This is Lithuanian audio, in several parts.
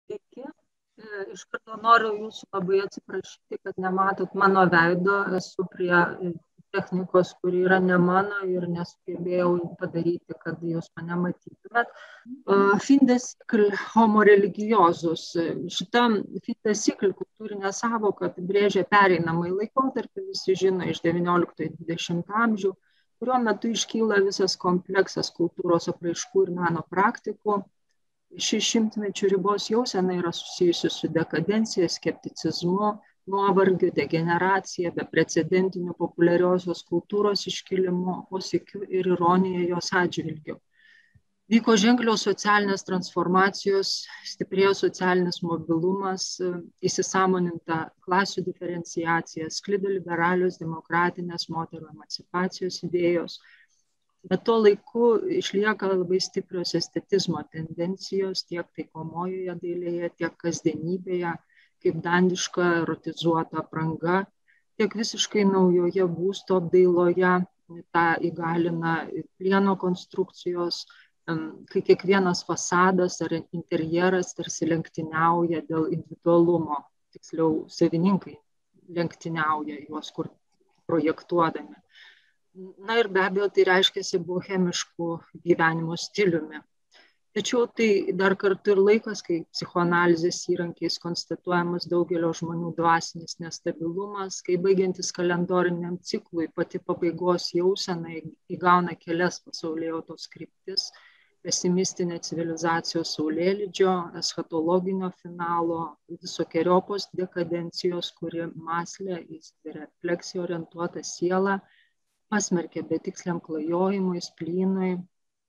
Sveiki. Iš karto noriu jūsų labai atsiprašyti, kad nematot mano veido. Esu prie technikos, kuri yra ne mano ir nesugebėjau padaryti, kad jūs mane matytumėt. Fin de siècle homo religiosus. Šita fin de siècle kultūrinė sąvoka apibrėžia pereinamąjį laikotarpį, visi žino, iš 19-20 amžių, kurio metu iškyla visas kompleksas kultūros apraiškų ir meno praktikų. Ši šimtmečių ribos jausena yra susijusi su dekadencija, skepticizmu, nuovargiu, degeneracija, beprecedentiniu populiariosios kultūros iškilimu, o sykiu ir ironija jos atžvilgiu. Vyko ženklios socialinės transformacijos, stiprėjo socialinis mobilumas, įsisąmoninta klasių diferenciacija, sklido liberalios demokratinės moterų emancipacijos idėjos. Bet tuo laiku išlieka labai stiprios estetizmo tendencijos tiek taikomojoje dailėje, tiek kasdienybėje, kaip dandiška erotizuota apranga, tiek visiškai naujoje būsto apdailoje, tą įgalina plieno konstrukcijos, kai kiekvienas fasadas ar interjeras tarsi lenktyniauja dėl individualumo, tiksliau savininkai lenktyniauja juos kur projektuodami. Na ir be abejo, tai reiškiasi bohemišku gyvenimo stiliumi. Tačiau tai dar kartu ir laikas, kai psichoanalizės įrankiais konstatuojamas daugelio žmonių dvasinis nestabilumas, kai baigiantis kalendoriniam ciklui pati pabaigos jausena įgauna kelias pasaulėjautos kryptis: pesimistinė civilizacijos saulėlydžio, eschatologinio finalo, visokeriopos dekadencijos, kuri mąslę į refleksiją orientuotą sielą pasmerkė betiksliam klajojimui, splynui,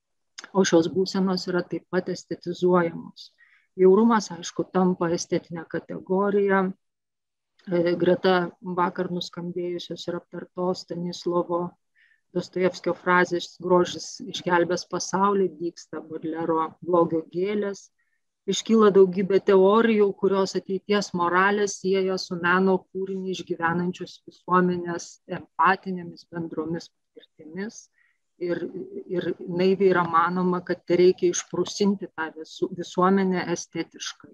o šios būsenos yra taip pat estetizuojamos. Bjaurumas, aišku, tampa estetinė kategorija. Greta vakar nuskambėjusios ir aptartos Stanislovo Dostojevskio frazės "grožis išgelbės pasaulį" dygsta Bodlero "blogio gėlės". Iškyla daugybė teorijų, kurios ateities moralės sieja su meno kūrinį išgyvenančios visuomenės empatinėmis bendromis patirtimis. Ir naiviai yra manoma, kad reikia išprusinti tą visuomenę estetiškai.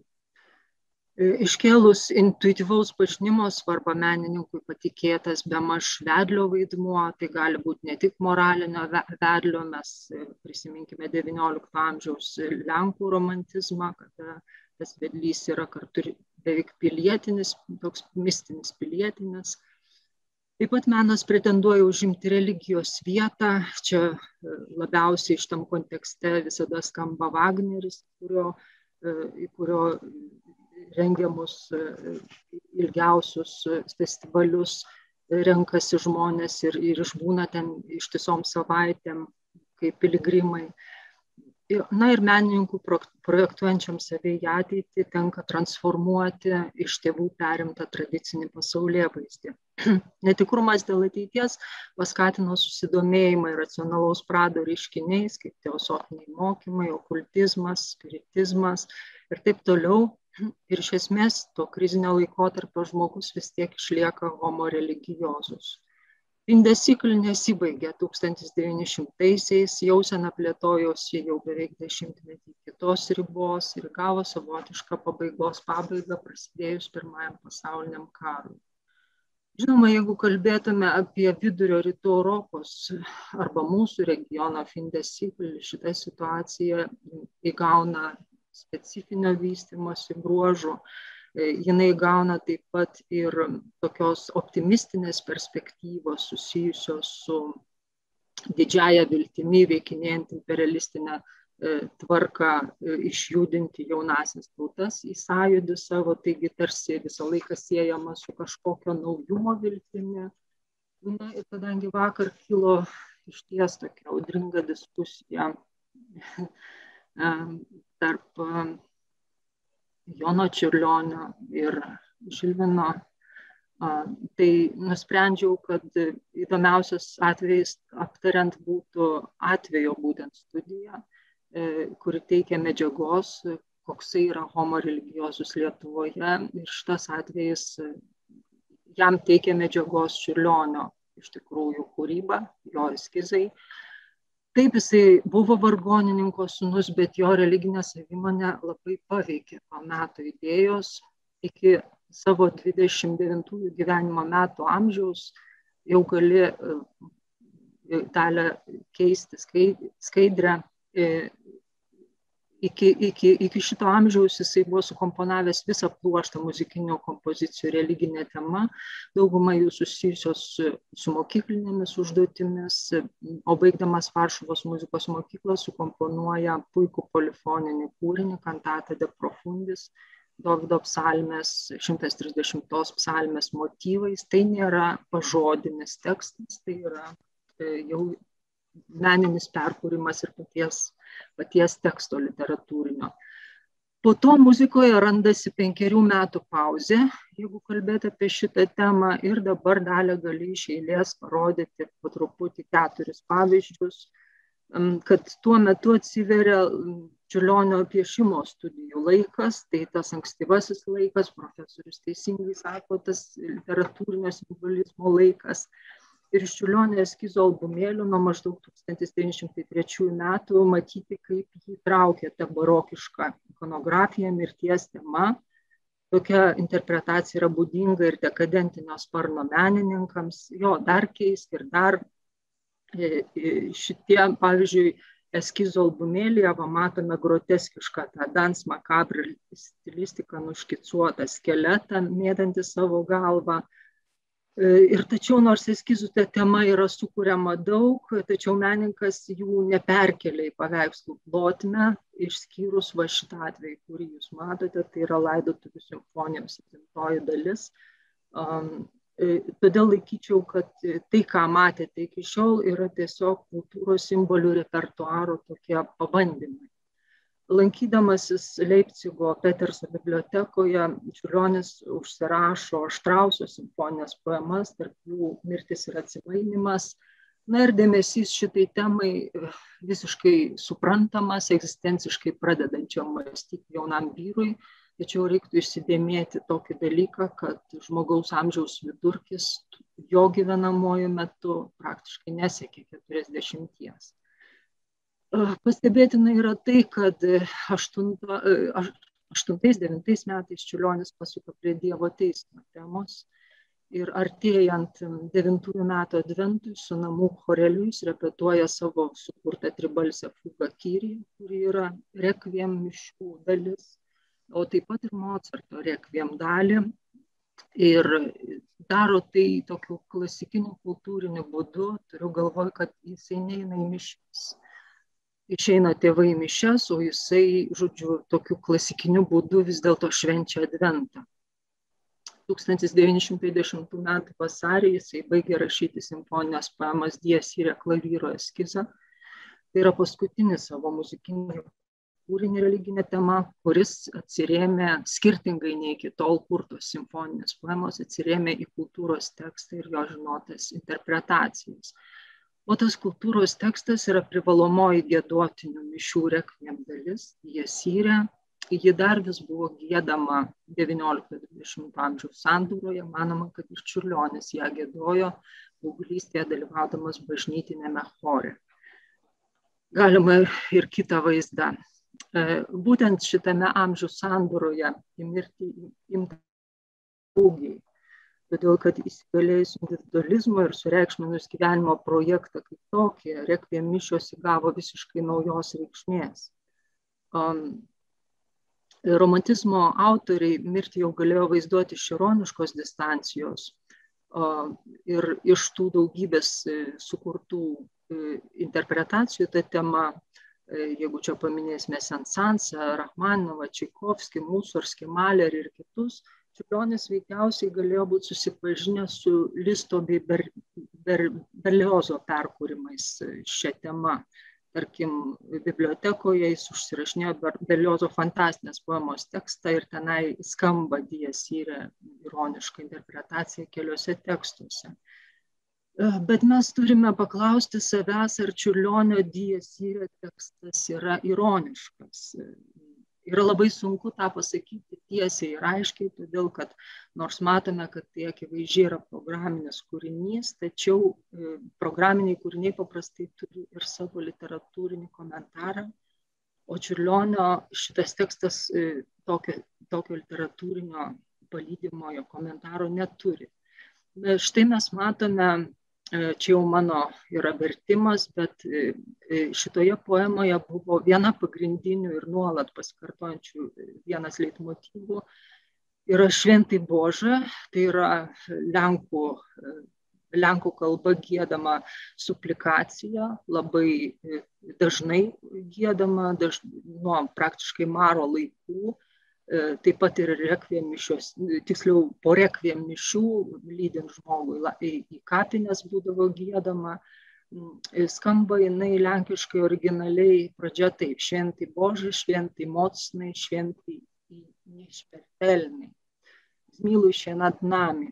Iškėlus intuityvaus pažinimo svarbą menininkui patikėtas bemaž vedlio vaidmuo, tai gali būti ne tik moralinio vedlio, mes prisiminkime XIX amžiaus Lenkų romantizmą, kada tas vedlys yra kartu beveik pilietinis, toks mistinis pilietinis. Taip pat menas pretenduoja užimti religijos vietą, čia labiausiai šitam kontekste visada skamba Vagneris, į kurio rengiamus ilgiausius festivalius renkasi žmonės ir išbūna ten ištisom savaitėm kaip piligrimai. Na ir menininkų projektuojančiam save į ateitį tenka transformuoti iš tėvų perimtą tradicinį pasaulėvaizdį. Netikrumas dėl ateities paskatino susidomėjimą racionalaus prado reiškiniais, kaip teosofiniai mokymai, okultizmas, spiritizmas ir taip toliau. Ir iš esmės to krizinio laikotarpio žmogus vis tiek išlieka homo religiozus. Fin de siècle nesibaigė 1900-aisiais, jausena plėtojosi jau beveik dešimtmetį kitos ribos ir gavo savotišką pabaigos pabaigą prasidėjus Pirmajam pasauliniam karui. Žinoma, jeigu kalbėtume apie vidurio rytų Europos arba mūsų regiono fin de siècle, šita situacija įgauna specifinio vystymosi bruožų. Jinai gauna taip pat ir tokios optimistinės perspektyvos susijusios su didžiąja viltimi veikinėjant imperialistinę tvarką išjudinti jaunąsias tautas į sąjūdį savo, taigi tarsi visą laiką siejama su kažkokio naujumo viltimi. Na, ir kadangi vakar kilo išties tokia audringa diskusija tarp Jono Čiurlionio ir Žilvino, tai nusprendžiau, kad įdomiausias atvejis aptariant būtų atvejo būtent studija, kuri teikia medžiagos, koksai yra homo religiozus Lietuvoje, ir šitas atvejis jam teikia medžiagos Čiurlionio iš tikrųjų kūryba, jo eskizai. Taip, jisai buvo vargonininko sūnus, bet jo religinę savimonę labai paveikė to meto idėjos. Iki savo 29 gyvenimo metų amžiaus jau gali dalę keisti skaidrę. Iki šito amžiaus jisai buvo sukomponavęs visą pluoštą muzikinių kompozicijų religinė tema, dauguma jų susijusios su mokyklinėmis užduotimis, o baigdamas Varšuvos muzikos mokyklą sukomponuoja puikų polifoninį kūrinį, kantatą De Profundis, Dovydo psalmės, 130 psalmės motyvais. Tai nėra pažodinis tekstas, tai yra jau meninis perkūrimas ir paties teksto literatūrinio. Po to muzikoje randasi 5 metų pauzė, jeigu kalbėti apie šitą temą, ir dabar Dalia gali iš eilės parodyti po truputį 4 pavyzdžius, kad tuo metu atsiveria Čiurlionio piešimo studijų laikas, tai tas ankstyvasis laikas, profesorius teisingai sako, tas literatūrinio simbolizmo laikas. Ir iš Čiurlionio eskizo albumėlių nuo maždaug 1903 metų matyti, kaip jį traukė ta barokiška ikonografija, mirties tema. Tokia interpretacija yra būdinga ir dekadentinio sparno menininkams. Jo dar keisti ir dar šitie, pavyzdžiui, eskizo albumėlyje matome groteskišką tą dans macabre stilistiką, nuškicuotą skeletą, mėdantį savo galvą. Ir tačiau nors eskizų ta tema yra sukuriama daug, tačiau menininkas jų neperkelia į paveikslų plotmę, išskyrus va šitą atvejį, kurį jūs matote, tai yra Laidotuvių simfonijos 7 dalis. Todėl laikyčiau, kad tai, ką matėte iki šiol, yra tiesiog kultūros simbolių repertuaro tokie pabandymai. Lankydamasis Leipcigo Peterso bibliotekoje, Čiurlionis užsirašo Štrauso simfonines poemas, tarp jų Mirtis ir atsimainimas. Na ir dėmesys šitai temai visiškai suprantamas, egzistenciškai pradedančiam mąstyti jaunam vyrui, tačiau reiktų įsidėmėti tokį dalyką, kad žmogaus amžiaus vidurkis jo gyvenamuoju metu praktiškai nesiekė 40. Pastebėtina yra tai, kad 8-9 metais Čiurlionis pasuka prie Dievo teismo temos ir artėjant 9 metų adventui su namų choreliu jis repetuoja savo sukurtą tribalsę fugą Kyrie, kuri yra rekviem mišių dalis, o taip pat ir Mocarto rekviem dalį. Ir daro tai tokiu klasikiniu kultūriniu būdu, turiu galvoj, kad jisai neina į mišias. Išeina tėvai į mišias, o jisai, žodžiu, tokiu klasikiniu būdu vis dėlto švenčia adventą. 1910 m. vasarį jisai baigė rašyti simfonines poemas Dies Irae klavyro eskizą. Tai yra paskutinis savo muzikinį kūrinį religinė tema, kuris atsirėmė, skirtingai nei iki tol kurtos simfoninės poemos, atsirėmė į kultūros tekstą ir jo žinotas interpretacijas. O tas kultūros tekstas yra privalomoji giedotinių mišių rekviem dalis, Dies Irae. Ji dar vis buvo giedama 19-20 amžiaus sandūroje, manoma, kad ir Čiurlionis ją giedojo paauglystėje dalyvaudamas bažnytiniame chore. Galima ir kitą vaizdą. Būtent šitame amžių sandūroje į mirtį imta būgiai. Todėl, kad įsigalėjus individualizmo ir sureikšminus gyvenimo projektą kaip tokį, rekviem mišios įgavo visiškai naujos reikšmės. Romantizmo autoriai mirtį jau galėjo vaizduoti iš ironiškos distancijos ir iš tų daugybės sukurtų interpretacijų ta tema, jeigu čia paminėsime Sensansą, Rachmaninovą, Čaikovskį, Musorskį, Malerį ir kitus, Čiurlionis veikiausiai galėjo būti susipažinęs su Listo bei Berliozo perkūrimais šią temą. Tarkim, bibliotekoje jis užsirašinėjo Berliozo fantastinės poemos tekstą ir tenai skamba Dies Irae ironiška interpretacija keliuose tekstuose. Bet mes turime paklausti savęs, ar Čiurlionio Dies Irae tekstas yra ironiškas. Yra labai sunku tą pasakyti tiesiai ir aiškiai, todėl kad nors matome, kad tai akivaizdžiai yra programinis kūrinys, tačiau programiniai kūriniai paprastai turi ir savo literatūrinį komentarą, o Čiurlionio šitas tekstas tokio literatūrinio palydimojo komentaro neturi. Štai mes matome, čia jau mano yra vertimas, bet šitoje poemoje buvo viena pagrindinių ir nuolat pasikartojančių vienas leitmotyvų yra Šventai Bože, tai yra lenkų kalba giedama suplikacija, labai dažnai giedama nuo praktiškai Maro laikų. Taip pat ir rekviem mišios, tiksliau po rekviem mišių, lydint žmogui į kapines būdavo giedama. Skamba jinai lenkiškai originaliai pradžia taip: Šventai Bože, šventai mocnai, šventai nešpertelnai, zmilujušiai nad nami.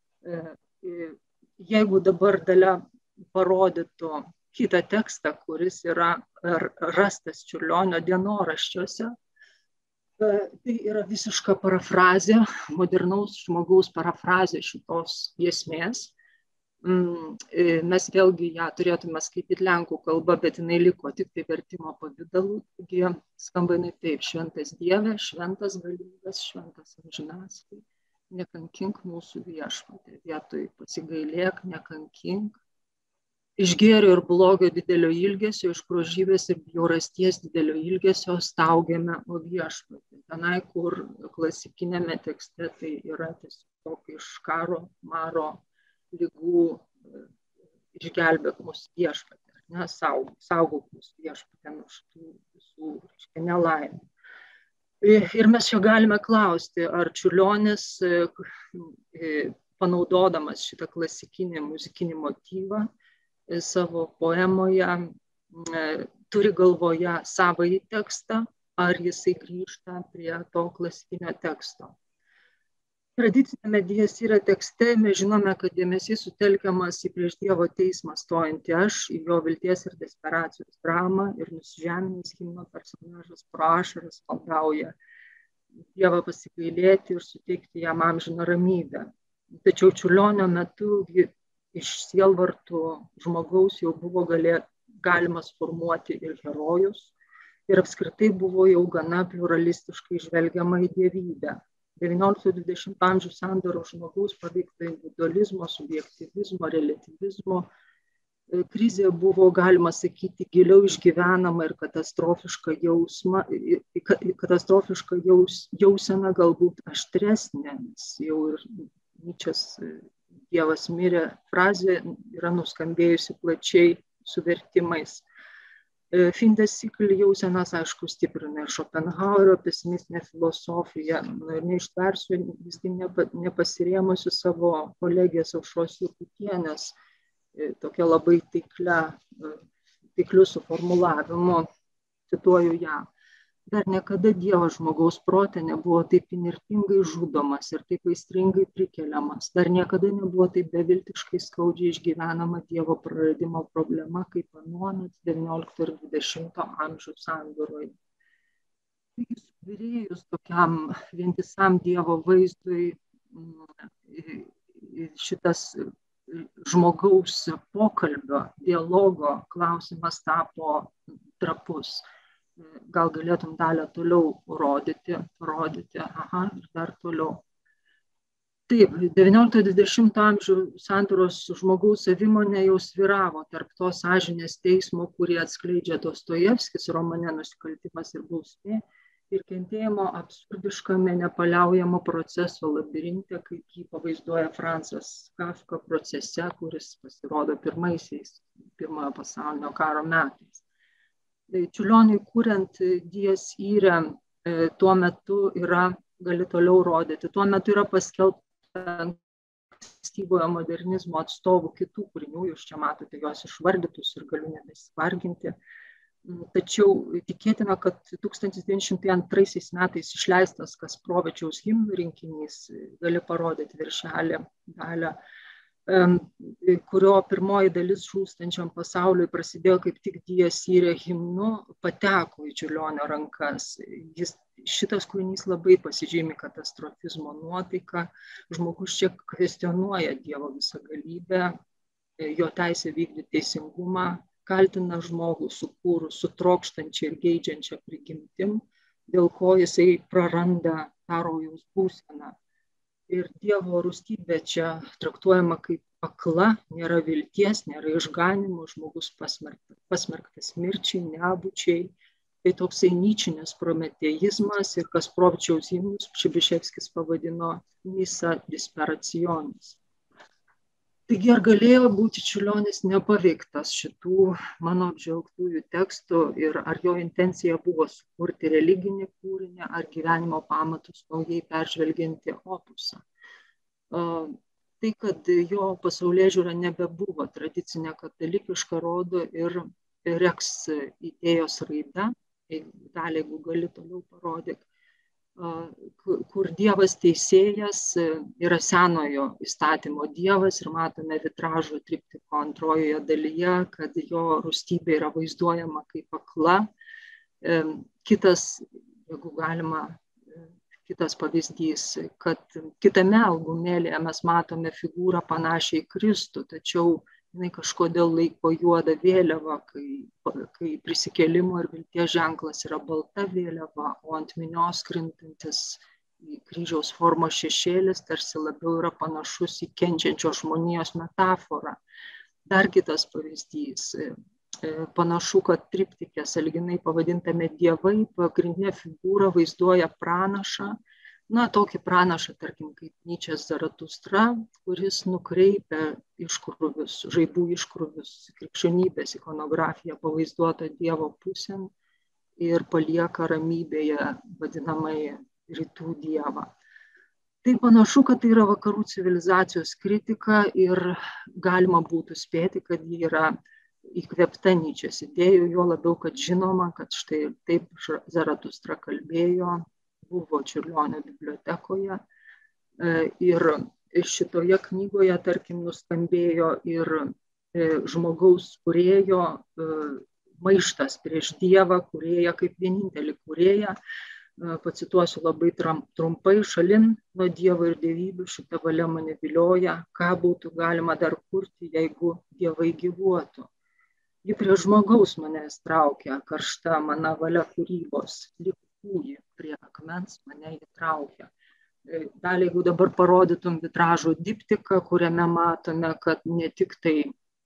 Jeigu dabar Dalia parodytų kitą tekstą, kuris yra rastas Čiurlionio dienoraščiuose, tai yra visiška parafrazė, modernaus žmogaus parafrazė šitos giesmės. Mes vėlgi ją turėtume skaityti lenkų kalba, bet jinai liko tik tai vertimo pavidalu. Taigi skamba jinai taip: Šventas Dieve, šventas galingas, šventas amžinaskai, nekankink mūsų Viešpatie, vietoj pasigailėk, nekankink. Iš gėrio ir blogio didelio ilgesio, iš grožybės ir bjaurasties didelio ilgesio staugiame, o Viešpatie. Tenai, kur klasikinėme tekste tai yra tiesiog iš karo, Maro ligų išgelbėk mus Viešpatie, ne, saugok mus Viešpatie nuo šitų visų nelaimių. Ir mes čia galime klausti, ar Čiurlionis, panaudodamas šitą klasikinį muzikinį motyvą savo poemoje, turi galvoje savąjį tekstą, ar jisai grįžta prie to klasikinio teksto. Tradicinėme Dies Irae tekste mes žinome, kad dėmesys sutelkiamas į prieš Dievo teismą stojantį aš, į jo vilties ir desperacijos dramą, ir nusižeminęs himno personažas pro ašaras maldauja Dievą pasigailėti ir suteikti jam amžiną ramybę. Tačiau Čiurlionio metu iš sielvartų žmogaus jau buvo galimas formuoti ir herojus, ir apskritai buvo jau gana pluralistiškai žvelgiama į dievybę. 19-20 amžių sandūros žmogaus paveikta individualizmo, subjektyvizmo, relativizmo krizė buvo, galima sakyti, giliau išgyvenama ir katastrofiška jausena galbūt aštresnė, nes jau ir Nyčės Dievas mirė frazė yra nuskambėjusi plačiai su vertimais. Fin de siècle jausenas, aišku, stiprina ir Šopenhauerio pesimistinė filosofija. Ir neištversiu, visgi nepasirėmusi savo kolegės Aušros Jurkutienės tokia labai taikliu suformulavimu, cituoju ją: dar niekada Dievas žmogaus prote nebuvo taip įnirtingai žudomas ir taip aistringai prikeliamas. Dar niekada nebuvo taip beviltiškai skaudžiai išgyvenama Dievo praradimo problema, kaip anuomet 19 ir 20 amžių sandūroje. Taigi, subyrėjus tokiam vientisam Dievo vaizdui, šitas žmogaus pokalbio, dialogo klausimas tapo trapus. Gal galėtum Dalia toliau parodyti, aha, ir dar toliau. Taip, 19-20 amžių sandūros žmogaus savimonė jau sviravo tarp to sąžinės teismo, kurį atskleidžia Dostojevskis romane Nusikaltimas ir bausmė, ir kentėjimo absurdiškame nepaliaujamo proceso labirinte, kaip jį pavaizduoja Francas Kafka procese, kuris pasirodo pirmaisiais Pirmojo pasaulinio karo metais. Čiurlioniui kuriant Dies Irae tuo metu yra, gali toliau rodyti, tuo metu yra paskelbta ankstyvojo modernizmo atstovų kitų kūrinių, jūs čia matote juos išvardytus ir galiu nebesivarginti. Tačiau tikėtina, kad 1902 metais išleistas Kasprovičiaus himnų rinkinys, gali parodyti viršelį, Dalia, kurio pirmoji dalis žūstančiam pasauliui prasidėjo kaip tik Dies Irae himnu, pateko į Čiurlionio rankas. Šitas kūrinys labai pasižymi katastrofizmo nuotaiką. Žmogus čia kvestionuoja Dievo visagalybę, jo teisę vykdyti teisingumą, kaltina žmogų sukūrus su trokštančia ir geidžiančia prigimtim, dėl ko jisai praranda tą rojaus būseną. Ir Dievo rūstybė čia traktuojama kaip akla, nėra vilties, nėra išganimo, žmogus pasmerktas mirčiai, nebūčiai. Tai toksai nyčinis prometeizmas ir Kasprovičiaus himnus Čibiševskis pavadino misa disperationis. Taigi ar galėjo būti Čiurlionis nepaveiktas šitų mano apžvelgtųjų tekstų ir ar jo intencija buvo sukurti religinį kūrinį ar gyvenimo pamatus naujai peržvelgianti opusą. Tai, kad jo pasaulėžiūra nebebuvo tradicinė katalikiška, rodo ir Reks idėjos raida, dalį, jeigu gali toliau parodyk, kur Dievas teisėjas yra senojo įstatymo Dievas ir matome vitražo triptiko antrojoje dalyje, kad jo rūstybė yra vaizduojama kaip akla. Kitas, jeigu galima, kitas pavyzdys, kad kitame albumėlėje mes matome figūrą panašiai į Kristų, tačiau jinai kažkodėl laiko juodą vėliavą, kai prisikėlimo ir vilties ženklas yra balta vėliava, o ant minios krintantis į kryžiaus formos šešėlis tarsi labiau yra panašus į kenčiančios žmonijos metaforą. Dar kitas pavyzdys. Panašu, kad triptike sąlyginai pavadintame Dievai pagrindinė figūra vaizduoja pranašą, tokį pranašą, tarkim, kaip Nyčės Zaratustra, kuris nukreipia iškrūvius, žaibų iškrūvius, krikščionybės ikonografiją pavaizduotą Dievo pusėn ir palieka ramybėje vadinamai rytų Dievą. Tai panašu, kad tai yra vakarų civilizacijos kritika ir galima būtų spėti, kad ji yra įkvėpta Nyčės idėjų, jo labiau, kad žinoma, kad štai taip Zaratustra kalbėjo, buvo Čiurlionio bibliotekoje ir šitoje knygoje, tarkim, nuskambėjo ir žmogaus kūrėjo maištas prieš Dievą, kūrėją kaip vienintelį kūrėją. Pacituosiu labai trumpai: šalin nuo Dievo ir dievybių šita valia mane vilioja, ką būtų galima dar kurti, jeigu dievai gyvuotų. Ji prie žmogaus manęs traukia, karšta mana valia kūrybos, lyg kūjį prie akmens mane įtraukia. Dalį, jeigu dabar parodytum vitražo diptiką, kuriame matome, kad ne tik tai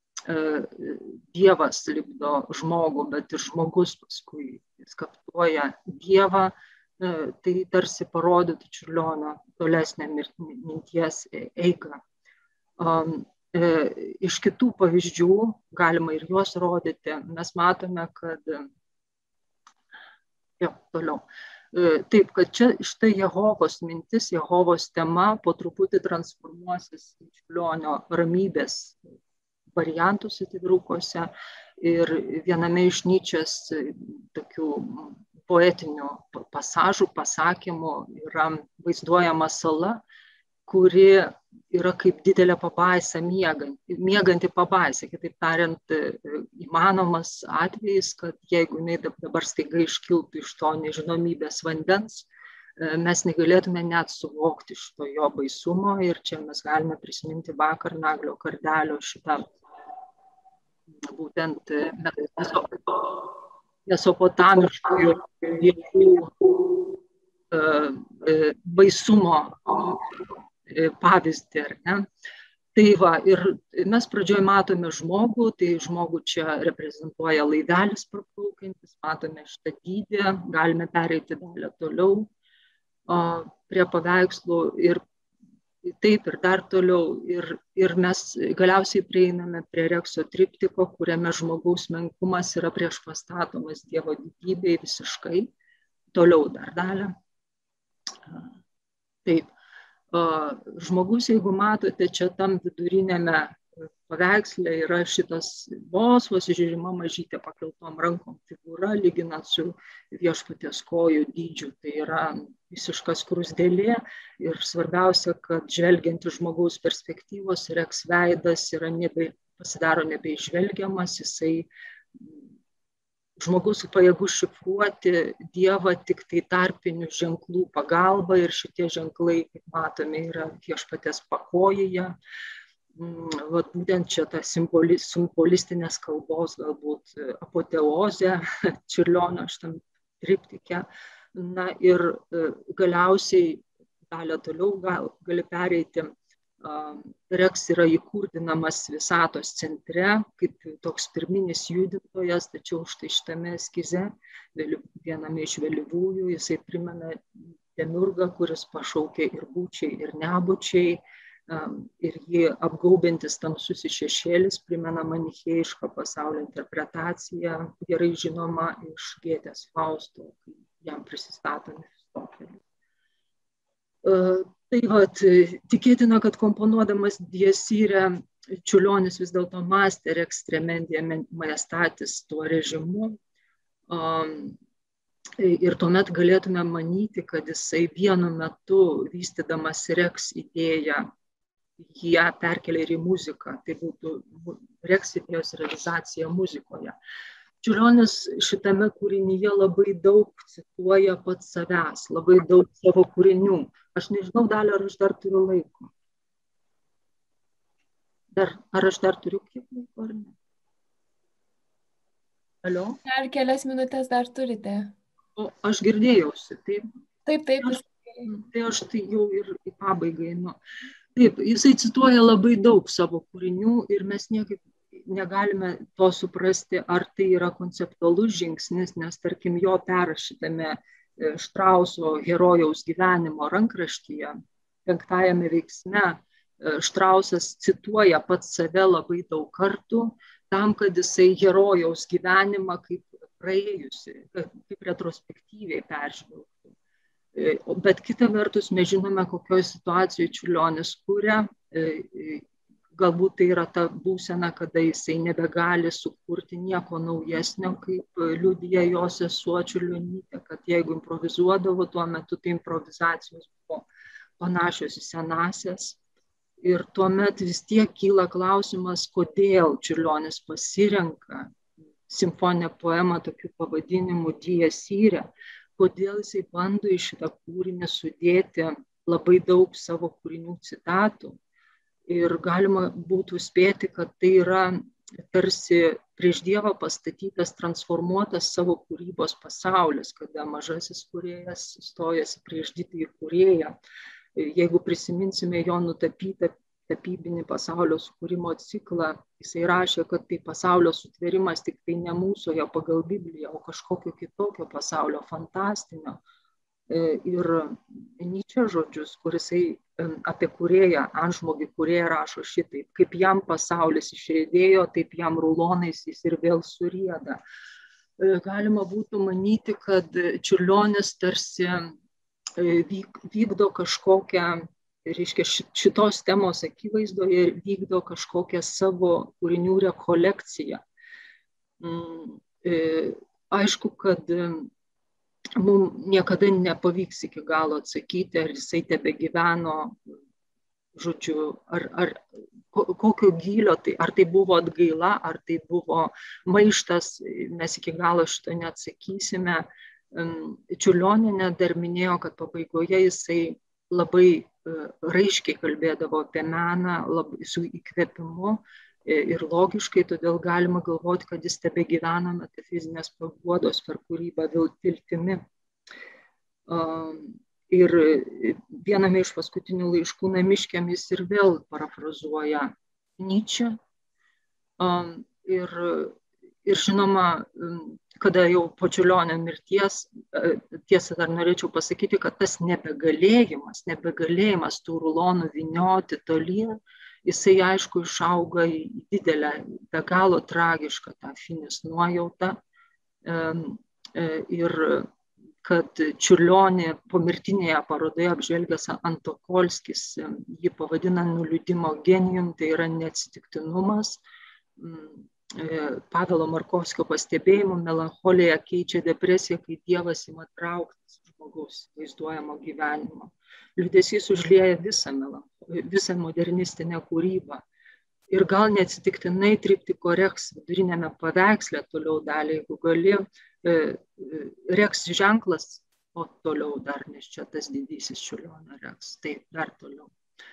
Dievas lipdo žmogų, bet ir žmogus paskui skaptuoja Dievą, tai tarsi parodytų Čiurlionio tolesnę minties eigą. Iš kitų pavyzdžių, galima ir juos rodyti, mes matome, kad toliau. Taip, kad čia štai Jehovos mintis, Jehovos tema po truputį transformuosis į Čiurlionio ramybės variantus atitrūkose ir viename iš Nyčės tokių poetinių pasažų, pasakymų yra vaizduojama sala, kuri yra kaip didelė pabaisa, mieganti pabaisa. Kitaip tariant, įmanomas atvejis, kad jeigu jinai dabar staiga iškiltų iš to nežinomybės vandens, mes negalėtume net suvokti šito jo baisumo. Ir čia mes galime prisiminti vakar Naglio Kardelio šitą būtent mesopotamiškų dievų baisumo pavyzdį, ar ne? Tai va, ir mes pradžioje matome žmogų, tai žmogų čia reprezentuoja laivelis praplaukiantis, matome šitą dydį, galime pereiti dalį toliau prie paveikslų ir taip ir dar toliau. Ir mes galiausiai prieiname prie Rekso triptiko, kuriame žmogaus menkumas yra priešpastatomas Dievo didybei visiškai. Toliau dar dalį. Taip. Žmogus, jeigu matote, čia tam vidurinėme paveiksle yra šitas vos žiūrima mažytė pakeltom rankom figūra, lyginant su Viešpaties kojų dydžiu. Tai yra visiška skruzdėlė ir svarbiausia, kad žvelgiant iš žmogaus perspektyvos, Reks veidas pasidaro nebeižvelgiamas, žmogus pajėgus šifruoti Dievą tik tai tarpinių ženklų pagalba ir šitie ženklai, kaip matome, yra Viešpaties pakojyje. Vat būtent čia ta simbolistinės kalbos galbūt apoteozė Čiurlionio šitam triptike. Na ir galiausiai dalį toliau gali pereiti. Reks yra įkurdinamas visatos centre, kaip toks pirminis judintojas, tačiau štai šitame eskize, viename iš vėlyvųjų, jisai primena demiurgą, kuris pašaukia ir būčiai, ir nebūčiai, ir jį apgaubiantis tamsusis šešėlis primena manichėjišką pasaulio interpretaciją, gerai žinoma iš Gėtės Fausto, kai jam prisistato Mefistofelis. Tai vat, tikėtina, kad komponuodamas Dies Irae, Čiurlionis vis dėlto mąstė Rex tremendia majestatis tuo režimu. Ir tuomet galėtume manyti, kad jisai vienu metu, vystydamas Rex idėją, ją perkelia ir į muziką. Tai būtų Rex idėjos realizacija muzikoje. Čiurlionis šitame kūrinyje labai daug cituoja pats savęs, labai daug savo kūrinių. Aš nežinau, Dalia, ar aš dar turiu laiko. Ar aš dar turiu kiek laiko, ar ne? Alio? Dar kelias minutės dar turite. O aš girdėjausi, taip? Taip. Tai aš tai jau ir į pabaigą einu. Taip, jisai cituoja labai daug savo kūrinių ir mes niekaip negalime to suprasti, ar tai yra konceptualus žingsnis, nes tarkim jo perrašytame Štrauso herojaus gyvenimo rankraštyje, 5. veiksme, Štrausas cituoja pats save labai daug kartų, tam, kad jisai herojaus gyvenimą kaip praėjusi, kaip retrospektyviai peržvelgtų. Bet kita vertus, mes žinome, kokioje situacijoje Čiurlionis kuria. Galbūt tai yra ta būsena, kada jisai nebegali sukurti nieko naujesnio, kaip liudija jo sesuo Čiurlionytė, kad jeigu improvizuodavo tuo metu, tai improvizacijos buvo panašios į senasias. Ir tuomet vis tiek kyla klausimas, kodėl Čiurlionis pasirenka simfoninę poemą tokiu pavadinimu Dies Irae, kodėl jisai bando į šitą kūrinį sudėti labai daug savo kūrinių citatų. Ir galima būtų spėti, kad tai yra tarsi prieš Dievą pastatytas, transformuotas savo kūrybos pasaulis, kada mažasis kūrėjas stojasi prieš didįjį kūrėją. Jeigu prisiminsime jo nutapytą tapybinį pasaulio sukūrimo ciklą, jisai rašė, kad tai pasaulio sutvėrimas tik tai ne mūsųje pagal Bibliją, o kažkokio kitokio pasaulio, fantastinio. Ir Nyčė žodžius, kur jisai apie kūrėją, antžmogį kūrėją rašo šitaip, kaip jam pasaulis išriedėjo, taip jam rulonais jis ir vėl surieda. Galima būtų manyti, kad Čiurlionis tarsi vykdo kažkokią, reiškia, šitos temos akivaizdoje vykdo kažkokią savo kūrinių rekolekciją. Aišku, kad mums niekada nepavyks iki galo atsakyti, ar jisai tebegyveno, žodžiu, ar kokio gylio, ar tai buvo atgaila, ar tai buvo maištas, mes iki galo šito neatsakysime. Čiurlionienė dar minėjo, kad pabaigoje jisai labai raiškiai kalbėdavo apie meną, labai su įkvėpimu ir logiškai, todėl galima galvoti, kad jis tebegyvena metafizinės paguodos per kūrybą viltimi. Ir viename iš paskutinių laiškų namiškiam jis ir vėl parafrazuoja Nyčę. Ir žinoma, kada jau po Čiurlionio mirties, tiesą dar norėčiau pasakyti, kad tas nebegalėjimas tų rulonų vynioti tolyn, jisai aišku išauga į didelę, be galo tragišką tą finis nuojautą. Ir kad Čiurlionį pomirtinėje parodoje apžvelgęs Antokolskis jį pavadina nuliūdimo genijum, tai yra neatsitiktinumas. Pavelo Markovskio pastebėjimu, melancholija keičia depresiją, kai Dievas ima trauktis žmogaus vaizduojamo gyvenimo. Liūdesys užlieja visą modernistinę kūrybą. Ir gal neatsitiktinai triptiko Reks vidurinėme paveiksle, toliau dalį, jeigu gali, Reks ženklas, o toliau dar, nes čia tas didysis Čiurlionio Reks, taip, dar toliau.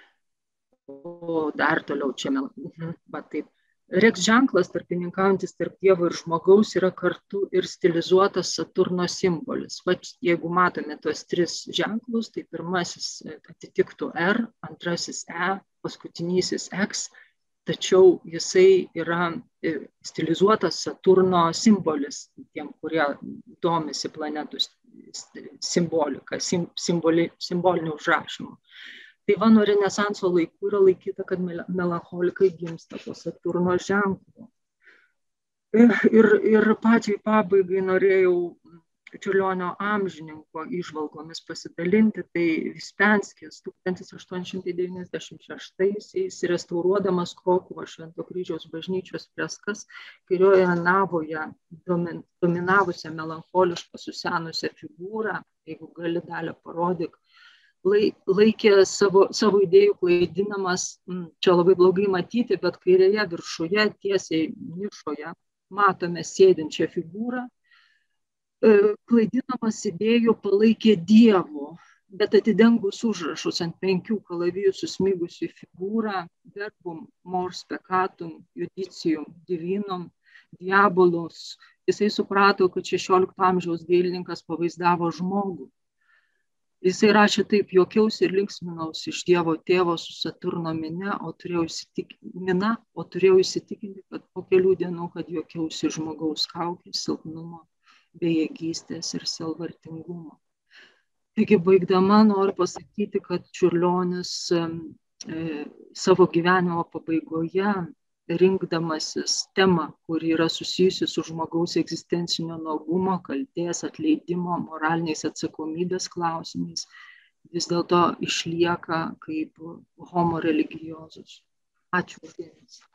O dar toliau čia, va taip. Reks ženklas, tarpininkaujantis tarp Dievo ir žmogaus, yra kartu ir stilizuotas Saturno simbolis. Va, jeigu matome tuos 3 ženklus, tai pirmasis atitiktų R, antrasis E, paskutinysis X, tačiau jisai yra stilizuotas Saturno simbolis, tiem, kurie domisi planetų simbolika, simboliniu užrašymu. Tai va, nuo Renesanso laikų yra laikyta, kad melancholikai gimsta po Saturno ženklu. Ir pačiai pabaigai norėjau Čiurlionio amžininko įžvalgomis pasidalinti. Tai Vispenskis 1896-aisiais restauruodamas Krokuvo Švento Kryžiaus bažnyčios freskas kairioje navoje dominavusią melancholišką susenusią figūrą, jeigu gali dalį parodyk, laikė savo idėjų klaidinamas, čia labai blogai matyti, bet kairėje viršuje, tiesiai nišoje, matome sėdinčią figūrą, klaidinamas idėjų palaikė Dievu, bet atidengus užrašus ant 5 kalavijų susmigusių figūrą, verbum mors peccatum judicium divinum diabolus, jisai suprato, kad 16 amžiaus dailininkas pavaizdavo žmogų. Jisai rašė taip: juokiausi ir linksminausi iš Dievo tėvo su Saturno mina, o turėjau įsitikinti, kad po kelių dienų, kad juokiausi žmogaus kaukės, silpnumo, bejėgystės ir sielvartingumo. Taigi, baigdama, noriu pasakyti, kad Čiurlionis savo gyvenimo pabaigoje, rinkdamasis temą, kuri yra susijusi su žmogaus egzistencinio nuogumo, kaltės, atleidimo, moraliniais atsakomybės klausimais, vis dėlto išlieka kaip homo religiozus. Ačiū už dėmesį.